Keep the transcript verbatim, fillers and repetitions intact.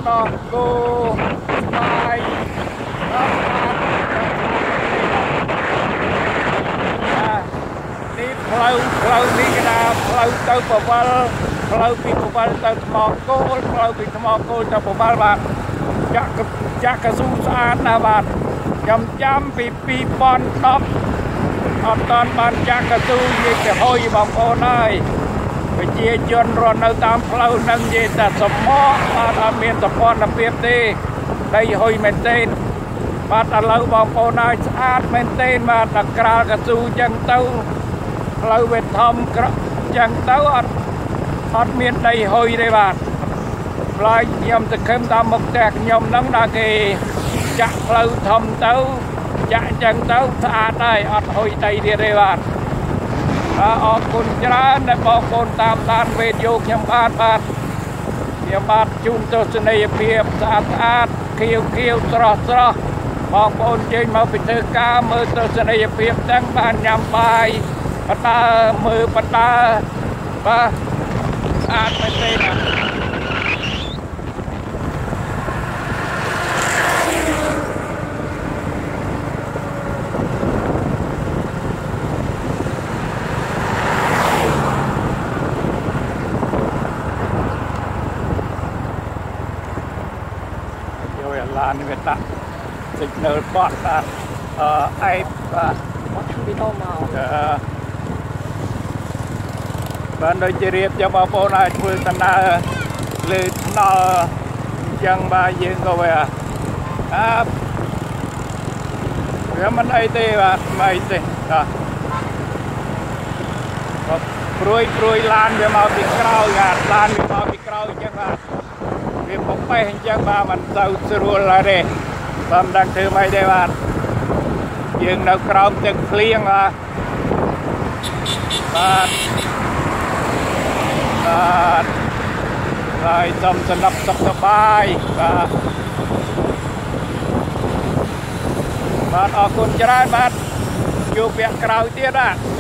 ដោះគោស្វាយដល់នេះផ្លូវផ្លូវនេះគេថាផ្លូវទៅបវលផ្លូវពីបវលទៅថ្មគោលផ្លូវពីថ្មគោលទៅបវលបាទចាក់ចាក់កស៊ូស្អាតណាស់បាទខ្ញុំចាំពីពីរពាន់ដប់អត់តាន់បានចាក់កស៊ូនិយាយទៅហុយបងប្អូនហើយប្រជាជនរស់នៅតាមផ្លូវនឹងនិយាយតែសមក់បាទអត់មានសម្ព័ន្ធភាពទេដីហុយមែនទេបាទឥឡូវបងប្អូនហើយស្អាតមែនទេបាទតែក្រាលកស៊ូចឹងទៅផ្លូវវាធំក្រចឹងទៅអត់អត់មានដីហុយទេបាទផ្លាយខ្ញុំទៅខឹមតាមមុខផ្ទះខ្ញុំហ្នឹងដល់គេចាក់ផ្លូវធំទៅចាក់ចឹងទៅស្អាតហើយអត់ហុយដីទៀតទេបាទអរគុណច្រើនដែលបងប្អូនតាមដានវីដេអូខ្ញុំបាទបាទខ្ញុំបាទជូនទស្សនីយភាពស្អាតស្អាតខៀវខៀវស្រស់ស្រស់បងប្អូនចេញមកពីធ្វើការមើលទស្សនីយភាពទាំងបានញ៉ាំបាយបណ្ដើមើលបណ្ដើបាទស្អាតមែនទេបាទឡានវាដាក់ signal box បាទអឺអេបបាទមកពីតមកបានដូចជារៀបចំបងប្អូនឲ្យធ្វើដំណើរលើថ្នល់អញ្ចឹងបាទយើងក៏វាអើវាមិនអីទេបាទមិនអីទេបាទព្រួយព្រួយឡានវាមកពីក្រោយបាទឡានវាមកពីក្រោយអញ្ចឹងបាទវាបបេះអញ្ចឹងបាទមិនទៅស្រួលឡើយទេបើមិនដឹងធ្វើម៉េចទេបាទយើងនៅក្រោមទឹកភ្លៀងបាទបាទបាទហើយសូមសំណប់សុខសប្បាយបាទបាទអរគុណច្រើនបាទជួបវគ្គក្រោយទៀតបាទ